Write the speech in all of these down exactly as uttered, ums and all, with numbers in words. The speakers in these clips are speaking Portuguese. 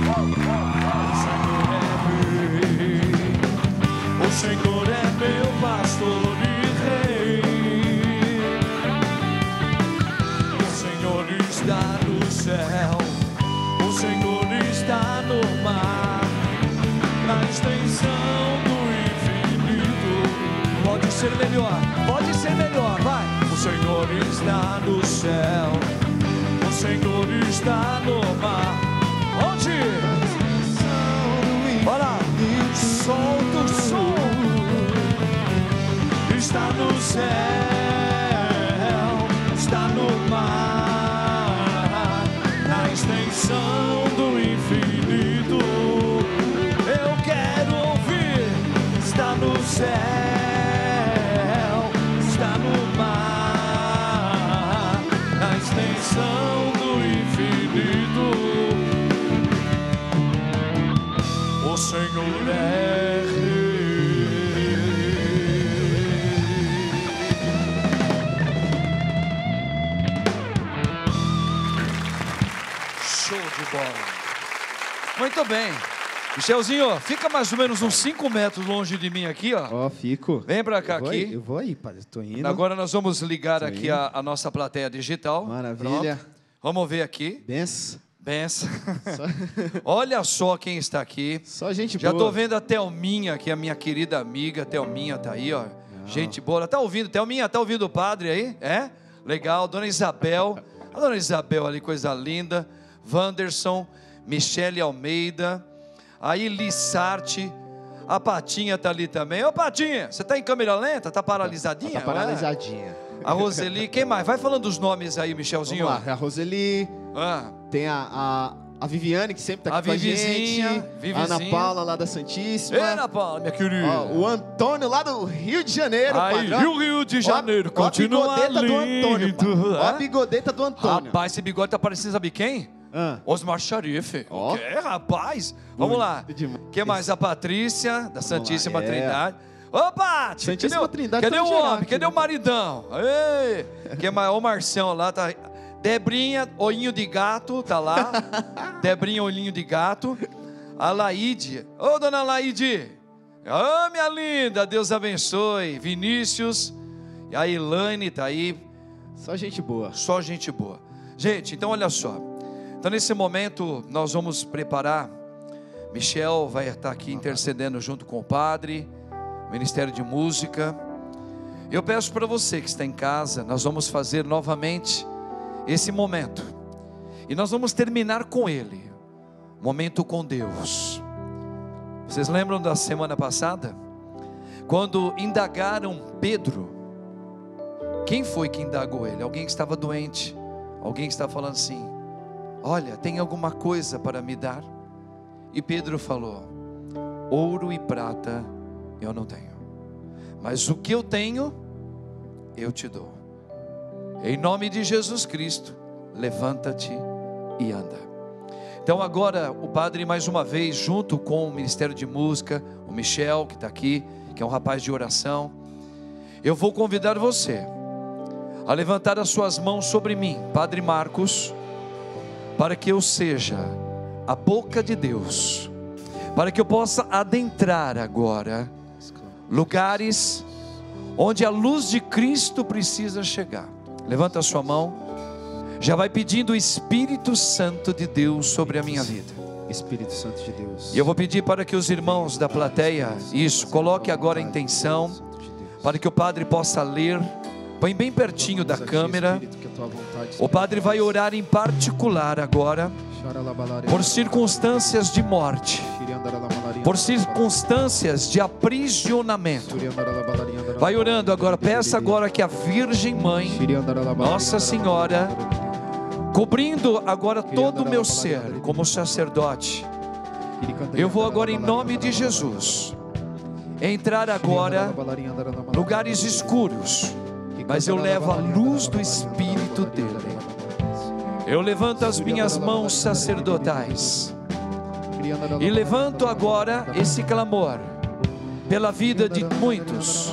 O Senhor é meu pastor e rei. O Senhor está no céu, o Senhor está no mar, na extensão do infinito. Pode ser melhor, pode ser melhor, vai. O Senhor está no céu, o Senhor está no mar. Onde? Bora, solta o som. Está no céu, está no mar, na extensão do infinito. Eu quero ouvir. Está no céu, está no mar, na extensão do infinito. O Senhor é rei. Show de bola. Muito bem. Michelzinho, fica mais ou menos uns cinco metros longe de mim aqui, ó. Ó, oh, fico. Vem pra cá eu vou aqui. Aí, eu vou aí, padre. Estou indo. Agora nós vamos ligar Tô aqui a, a nossa plateia digital. Maravilha. Pronto. Vamos ver aqui. Benção. Benção. Só... Olha só quem está aqui. Só gente Já boa. tô vendo a Thelminha, que é a minha querida amiga. Thelminha tá aí, ó. Não. Gente boa. Ela tá ouvindo. Thelminha, tá ouvindo o padre aí? É? Legal. Dona Isabel. A dona Isabel ali, coisa linda. Wanderson. Michele Almeida. Aí Lissarte. A Patinha tá ali também. Ô Patinha, você tá em câmera lenta? Tá paralisadinha? Tá paralisadinha. A Roseli. Quem mais? Vai falando os nomes aí, Michelzinho. Vamos lá. A Roseli. Ah. Tem a, a, a Viviane, que sempre tá aqui a com a gente. Vivizinha. A Ana Paula, lá da Santíssima. Ei, Ana Paula, minha querida. Ó, o Antônio, lá do Rio de Janeiro. Aí, padrão. Rio, Rio de Janeiro, ó, continua ó a bigodeta lindo. do Antônio, ó a bigodeta do Antônio. Rapaz, esse bigode tá parecendo, sabe quem? Ah. Osmar Sharif. Ó. O quê, rapaz? Vamos lá. Quem mais? A Patrícia, da Santíssima lá, é. Trindade. Ô, Paty! Santíssima cadê, Trindade Cadê tá o no geral homem? aqui, Cadê né? o maridão? Ei! Quem mais? O Marcião lá, tá... Debrinha, olhinho de gato, tá lá. Debrinha, olhinho de gato. A Laíde. Ô, dona Laíde. Ô, minha linda, Deus abençoe. Vinícius. E a Elaine tá aí. Só gente boa. Só gente boa. Gente, então olha só. Então nesse momento nós vamos preparar. Michel vai estar aqui intercedendo junto com o padre. Ministério de Música. Eu peço para você que está em casa, nós vamos fazer novamente esse momento. E nós vamos terminar com ele. Momento com Deus. Vocês lembram da semana passada? Quando indagaram Pedro. Quem foi que indagou ele? Alguém que estava doente. Alguém que estava falando assim: olha, tem alguma coisa para me dar? E Pedro falou: ouro e prata eu não tenho, mas o que eu tenho, eu te dou. Em nome de Jesus Cristo, levanta-te e anda. Então agora o padre mais uma vez, junto com o Ministério de Música, o Michel que está aqui, que é um rapaz de oração, eu vou convidar você a levantar as suas mãos sobre mim, Padre Marcos, para que eu seja a boca de Deus, para que eu possa adentrar agora lugares onde a luz de Cristo precisa chegar. Levanta a sua mão, já vai pedindo o Espírito Santo de Deus sobre a minha vida. Espírito Santo de Deus. E eu vou pedir para que os irmãos da plateia, isso, coloque agora a intenção, para que o padre possa ler. Põe bem pertinho da câmera. O padre vai orar em particular agora por circunstâncias de morte, por circunstâncias de aprisionamento. Vai orando agora. Peça agora que a Virgem Mãe, Nossa Senhora, cobrindo agora todo o meu ser como sacerdote, eu vou agora em nome de Jesus entrar agora em lugares escuros, mas eu levo a luz do Espírito dele. Eu levanto as minhas mãos sacerdotais e levanto agora esse clamor pela vida de muitos.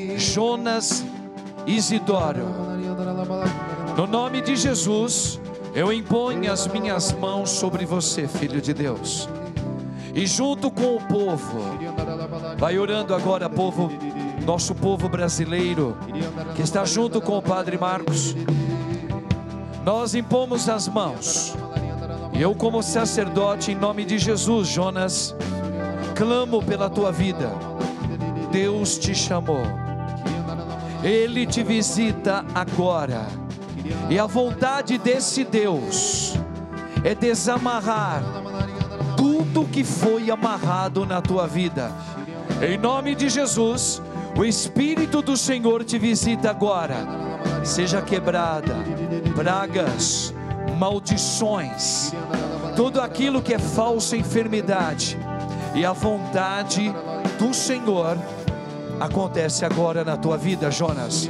Jonas Isidoro, no nome de Jesus, Eu imponho as minhas mãos sobre você, filho de Deus. E junto com o povo, vai orando agora, povo, nosso povo brasileiro, que está junto com o Padre Marcos. Nós impomos as mãos. E eu, como sacerdote, em nome de Jesus, Jonas, clamo pela tua vida. Deus te chamou. Ele te visita agora. E a vontade desse Deus é desamarrar tudo que foi amarrado na tua vida. Em nome de Jesus, o Espírito do Senhor te visita agora. Seja quebrada pragas, maldições, tudo aquilo que é falsa enfermidade. E a vontade do Senhor acontece agora na tua vida, Jonas.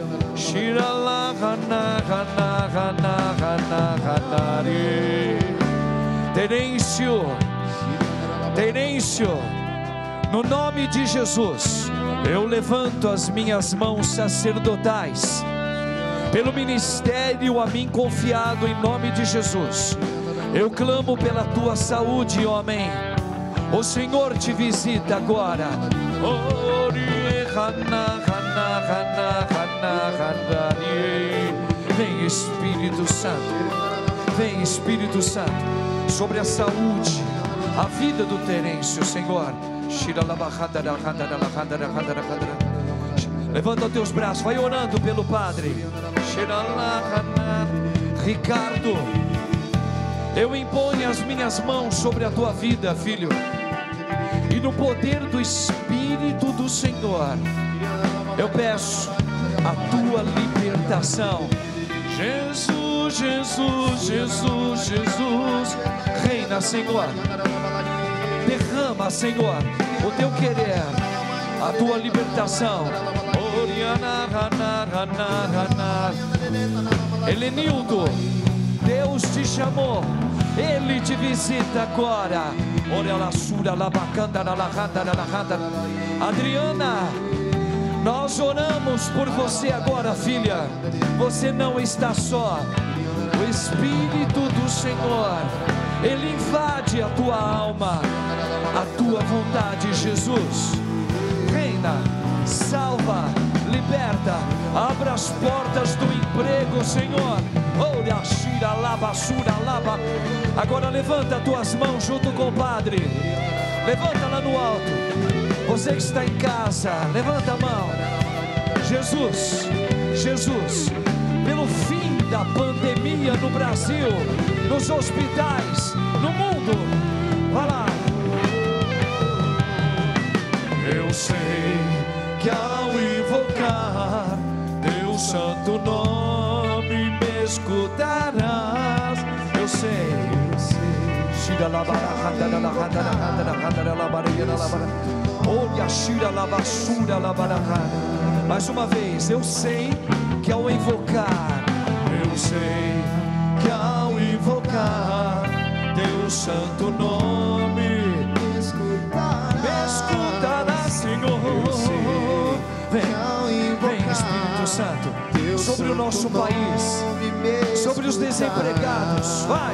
Terêncio, Terêncio, no nome de Jesus, eu levanto as minhas mãos sacerdotais, pelo ministério a mim confiado, em nome de Jesus. Eu clamo pela tua saúde, homem. O Senhor te visita agora. Vem, Espírito Santo. Vem, Espírito Santo, sobre a saúde, a vida do Terêncio, Senhor. Levanta os teus braços, vai orando pelo Padre. Ricardo, eu imponho as minhas mãos sobre a tua vida, filho, e no poder do Espírito do Senhor, eu peço a tua libertação. Jesus, Jesus, Jesus, Jesus, reina, Senhor. Derrama, Senhor, o teu querer, a tua libertação. Helenildo, Deus te chamou, Ele te visita agora. Adriana, nós oramos por você agora, filha. Você não está só. O Espírito do Senhor, Ele invade a tua alma, a tua vontade, Jesus. Reina, salva, liberta, abra as portas do emprego, Senhor. Agora levanta as tuas mãos junto com o Padre. Levanta lá no alto. Você que está em casa, levanta a mão. Jesus, Jesus, pelo fim da pandemia no Brasil, nos hospitais, no mundo, vai lá. Eu sei que ao invocar teu santo nome me escutarás. Eu sei, eu sei. Mais uma vez, eu sei que ao invocar, eu sei que ao invocar teu santo nome me escutarás, Senhor. Vem, vem, Espírito Santo, sobre o nosso país, sobre os desempregados. Vai.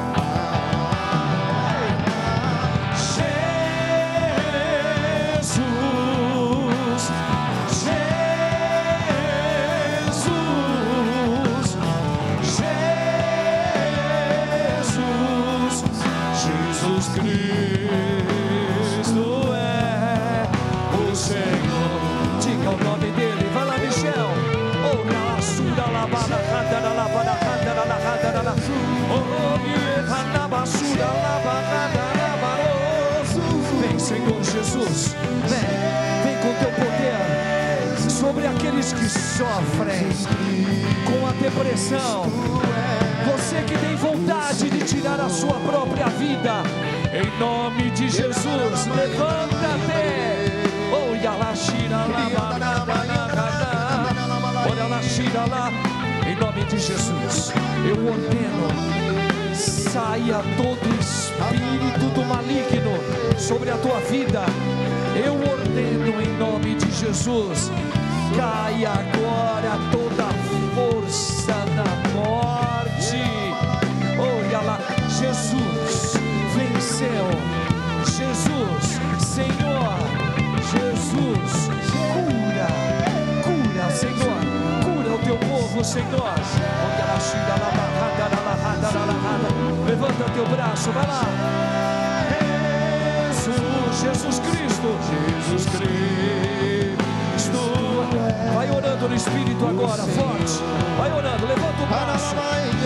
Vem, Senhor Jesus, vem, vem com teu poder sobre aqueles que sofrem com a depressão. Você que tem vontade de tirar a sua própria vida, em nome de Jesus, levanta-te. Oh, yalashira lá, olha lá, shira lá. Em nome de Jesus, eu ordeno, saia todo espírito do maligno sobre a tua vida. Eu ordeno em nome de Jesus, caia agora toda a força da morte. Oh, Jesus venceu. Jesus, Senhor, Jesus, cura, cura, Senhor, cura o teu povo, Senhor. Levanta teu braço, vai lá. Jesus, Jesus Cristo, Jesus Cristo. Vai orando no Espírito agora, forte. Vai orando, levanta o braço.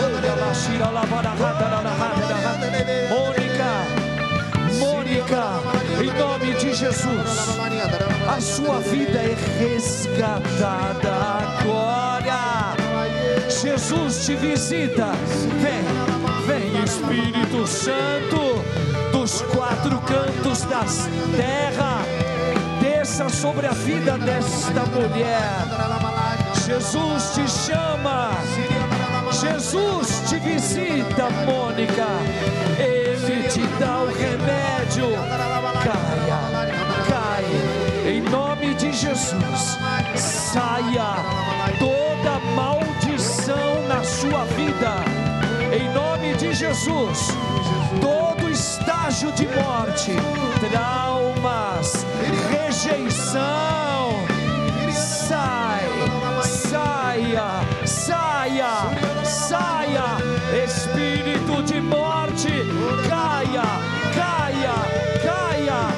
Mônica, Mônica, em nome de Jesus, a sua vida é resgatada agora. Jesus te visita. Vem, vem Espírito Santo dos quatro cantos da terra, desça sobre a vida desta mulher. Jesus te chama, Jesus te visita, Mônica. Ele te dá o remédio. Caia, caia, em nome de Jesus. Saia toda maldição na sua vida, em nome de Jesus. Todo estágio de morte, traumas, rejeição, sai, saia, saia, saia, espírito de morte, caia, caia, caia.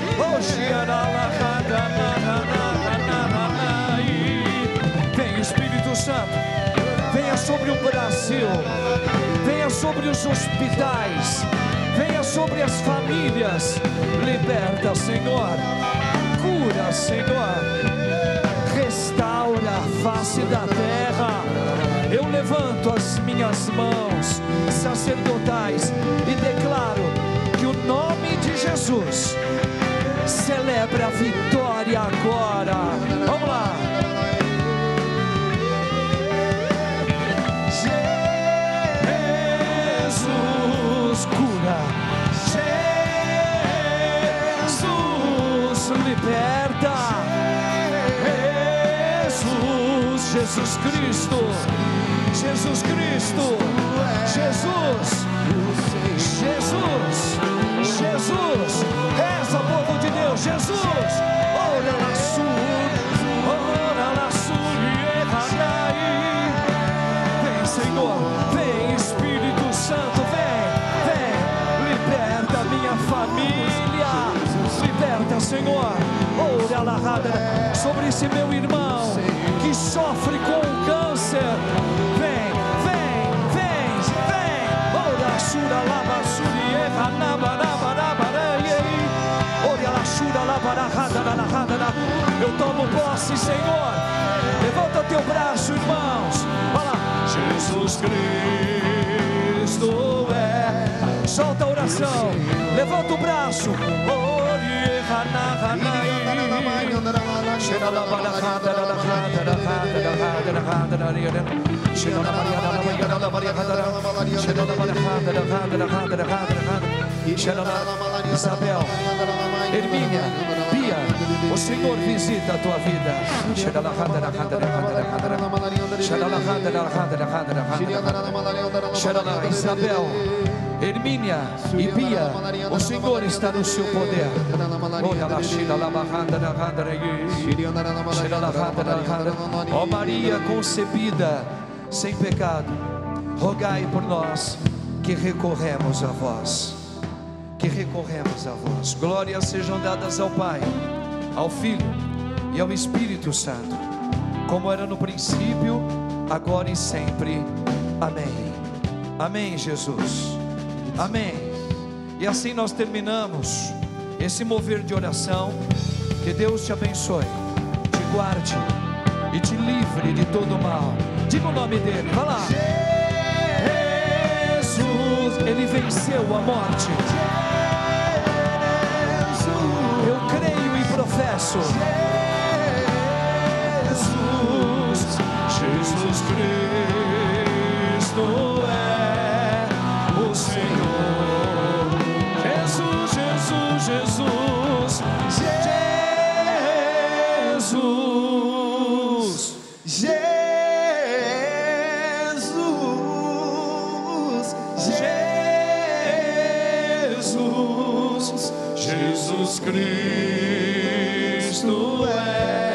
Vem Espírito Santo, venha sobre o Brasil, venha sobre os hospitais, venha sobre as famílias. Liberta, Senhor, cura, Senhor, restaura a face da terra. Eu levanto as minhas mãos sacerdotais e declaro que o nome de Jesus celebra a vitória agora. Vamos lá. Jesus cura, Jesus liberta, Jesus, Jesus Cristo, Jesus Cristo, Jesus, Jesus, Jesus, reza, povo de Deus, Jesus, ora na sua, ora na sua, vem Senhor, vem Espírito Santo, vem, vem, liberta minha família, liberta, Senhor, ora la sobre esse meu irmão que sofre com o câncer, vem, vem, vem, vem, ora sura lava suri ora la sura lava. Eu tomo posse, Senhor. Levanta teu braço, irmãos. Vai lá. Jesus Cristo é. Solta a oração. Levanta o braço. Isabel, Hermínia, Bia, o Senhor visita a tua vida. Isabel, Hermínia e Bia, o Senhor está no seu poder. Ó Maria concebida sem pecado, rogai por nós que recorremos a vós, que recorremos a vós. Glórias sejam dadas ao Pai, ao Filho e ao Espírito Santo, como era no princípio, agora e sempre. Amém. Amém, Jesus. Amém. E assim nós terminamos esse mover de oração. Que Deus te abençoe, te guarde e te livre de todo mal. Diga o nome dele, vai lá. Jesus, ele venceu a morte. Eu creio e professo. Jesus, Jesus Cristo é o Senhor. Jesus, Jesus, Jesus, Jesus, Jesus, Jesus. Jesus, Jesus Cristo é